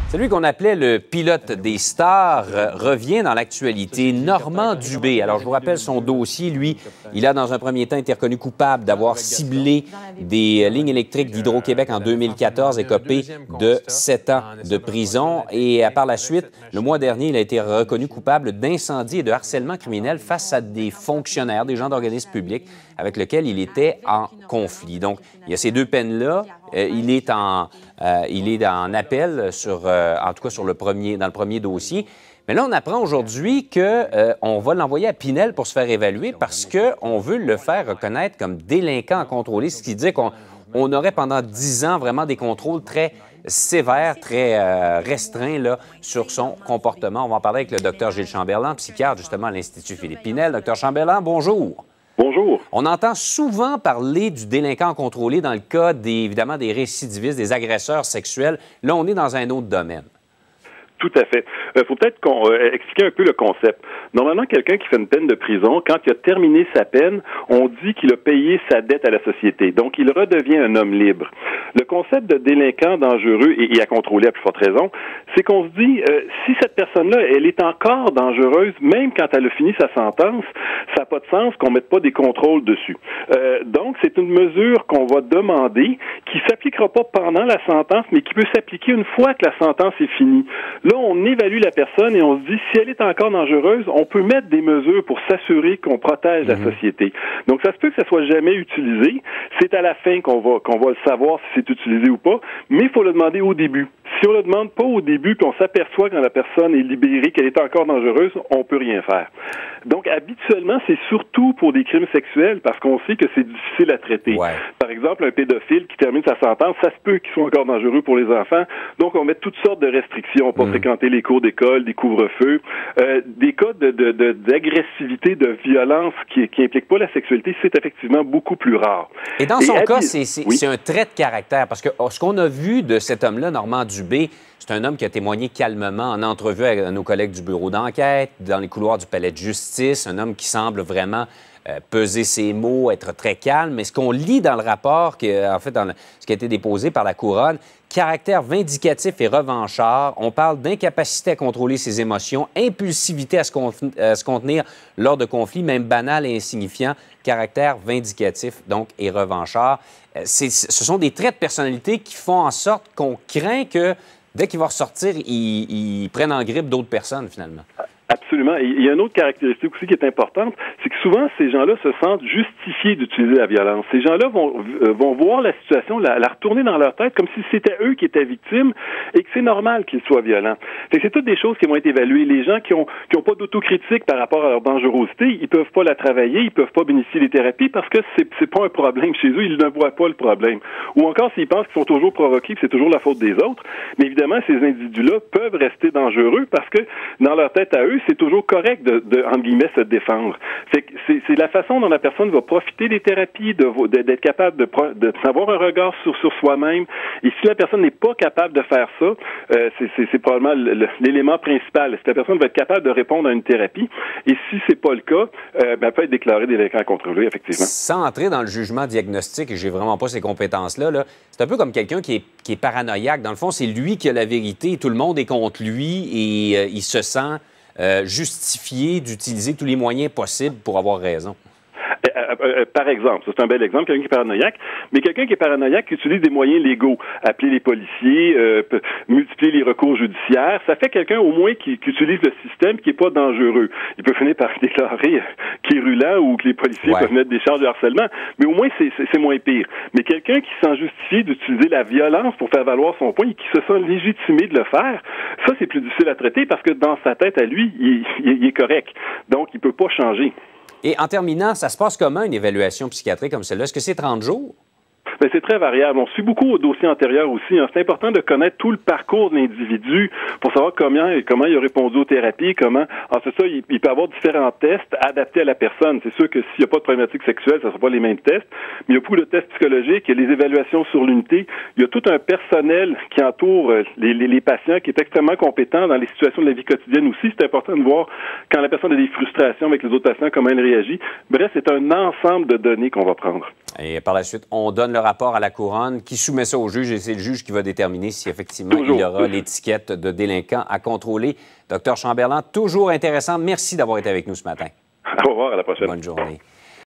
Celui qu'on appelait le pilote des stars revient dans l'actualité. Normand Dubé. Alors, je vous rappelle son dossier. Lui, il a dans un premier temps été reconnu coupable d'avoir ciblé des lignes électriques d'Hydro-Québec en 2014, écopé de 7 ans de prison. Et par la suite, le mois dernier, il a été reconnu coupable d'incendie et de harcèlement criminel face à des fonctionnaires, des gens d'organismes publics avec lesquels il était en conflit. Donc, il y a ces deux peines-là. Il est en appel, en tout cas dans le premier dossier. Mais là, on apprend aujourd'hui qu'on va l'envoyer à Pinel pour se faire évaluer parce qu'on veut le faire reconnaître comme délinquant à contrôler, ce qui dit qu'on aurait pendant 10 ans vraiment des contrôles très sévères, très restreints là, sur son comportement. On va en parler avec le docteur Gilles Chamberlain, psychiatre justement à l'Institut Philippe Pinel. Docteur Chamberlain, bonjour. Bonjour. On entend souvent parler du délinquant contrôlé dans le cas, évidemment, des récidivistes, des agresseurs sexuels. Là, on est dans un autre domaine. Tout à fait. Faut peut-être expliquer un peu le concept. Normalement, quelqu'un qui fait une peine de prison, quand il a terminé sa peine, on dit qu'il a payé sa dette à la société. Donc, il redevient un homme libre. Le concept de délinquant dangereux et à contrôler à plus forte raison, c'est qu'on se dit, si cette personne-là, elle est encore dangereuse, même quand elle a fini sa sentence, ça n'a pas de sens qu'on ne mette pas des contrôles dessus. Donc, c'est une mesure qu'on va demander qui ne s'appliquera pas pendant la sentence, mais qui peut s'appliquer une fois que la sentence est finie. Là, on évalue la personne et on se dit, si elle est encore dangereuse, on peut mettre des mesures pour s'assurer qu'on protège la société. Donc, ça se peut que ça soit jamais utilisé. C'est à la fin qu'on va le savoir si c'est utilisé ou pas, mais il faut le demander au début. Si on le demande pas au début, puis on s'aperçoit quand la personne est libérée, qu'elle est encore dangereuse, on peut rien faire. Donc, habituellement, c'est surtout pour des crimes sexuels, parce qu'on sait que c'est difficile à traiter. Ouais. Par exemple, un pédophile qui termine sa sentence, ça se peut qu'il soit encore dangereux pour les enfants. Donc, on met toutes sortes de restrictions, pas fréquenter les cours d'école, des couvre-feux, des cas d'agressivité, de violence qui impliquent pas la sexualité, c'est effectivement beaucoup plus rare. Et dans son cas, c'est un trait de caractère, parce que ce qu'on a vu de cet homme-là, Normand Dubé, c'est un homme qui a témoigné calmement en entrevue avec nos collègues du bureau d'enquête, dans les couloirs du palais de justice, un homme qui semble vraiment peser ses mots, être très calme. Mais ce qu'on lit dans le rapport, en fait, ce qui a été déposé par la Couronne, caractère vindicatif et revanchard, on parle d'incapacité à contrôler ses émotions, impulsivité à se contenir lors de conflits, même banal et insignifiant, caractère vindicatif, donc, et revanchard. Ce sont des traits de personnalité qui font en sorte qu'on craint que dès qu'il va ressortir, ils prennent en grippe d'autres personnes, finalement. Absolument. Et il y a une autre caractéristique aussi qui est importante, c'est que souvent, ces gens-là se sentent justifiés d'utiliser la violence. Ces gens-là vont voir la situation, la retourner dans leur tête comme si c'était eux qui étaient victimes et que c'est normal qu'ils soient violents. C'est toutes des choses qui vont être évaluées. Les gens qui ont pas d'autocritique par rapport à leur dangerosité, ils peuvent pas la travailler, ils peuvent pas bénéficier des thérapies parce que c'est pas un problème chez eux, ils ne voient pas le problème. Ou encore s'ils pensent qu'ils sont toujours provoqués, que c'est toujours la faute des autres. Mais évidemment, ces individus-là peuvent rester dangereux parce que dans leur tête à eux, c'est toujours correct entre guillemets, se défendre. C'est la façon dont la personne va profiter des thérapies, d'être capable d'avoir un regard sur soi-même. Et si la personne n'est pas capable de faire ça, c'est probablement l'élément principal. Si la personne va être capable de répondre à une thérapie, et si c'est pas le cas, elle peut être déclarée délinquant contrôlé, effectivement. Sans entrer dans le jugement diagnostique, et j'ai vraiment pas ces compétences-là, c'est un peu comme quelqu'un qui est paranoïaque. Dans le fond, c'est lui qui a la vérité, tout le monde est contre lui et il se sent justifié d'utiliser tous les moyens possibles pour avoir raison. Par exemple, c'est un bel exemple, quelqu'un qui est paranoïaque, mais quelqu'un qui est paranoïaque qui utilise des moyens légaux, appeler les policiers, multiplier les recours judiciaires, ça fait quelqu'un au moins qui utilise le système qui est pas dangereux. Il peut finir par déclarer qu'il est rulant ou que les policiers peuvent mettre des charges de harcèlement, mais au moins c'est moins pire. Mais quelqu'un qui se sent justifié d'utiliser la violence pour faire valoir son point et qui se sent légitimé de le faire, ça c'est plus difficile à traiter parce que dans sa tête à lui, il est correct. Donc il peut pas changer. Et en terminant, ça se passe comment une évaluation psychiatrique comme celle-là? Est-ce que c'est 30 jours? Bien, c'est très variable. On suit beaucoup au dossier antérieur aussi. C'est important de connaître tout le parcours de l'individu pour savoir comment il a répondu aux thérapies, ensuite ça, il peut avoir différents tests adaptés à la personne. C'est sûr que s'il n'y a pas de problématique sexuelle, ça ne sera pas les mêmes tests, mais il y a beaucoup de tests psychologiques, il y a les évaluations sur l'unité. Il y a tout un personnel qui entoure les patients qui est extrêmement compétent dans les situations de la vie quotidienne aussi. C'est important de voir quand la personne a des frustrations avec les autres patients, comment elle réagit. Bref, c'est un ensemble de données qu'on va prendre. Et par la suite, on donne le rapport à la couronne qui soumet ça au juge et c'est le juge qui va déterminer si effectivement il y aura l'étiquette de délinquant à contrôler. Docteur Chamberlain, toujours intéressant. Merci d'avoir été avec nous ce matin. Au revoir, à la prochaine. Bonne journée.